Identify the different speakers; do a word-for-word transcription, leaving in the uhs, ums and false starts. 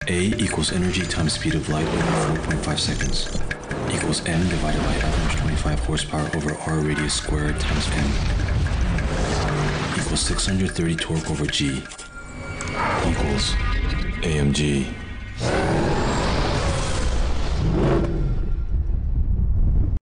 Speaker 1: A equals energy times speed of light over four point five seconds equals m divided by L times twenty-five horsepower over r radius squared times m equals six hundred thirty torque over g equals A M G.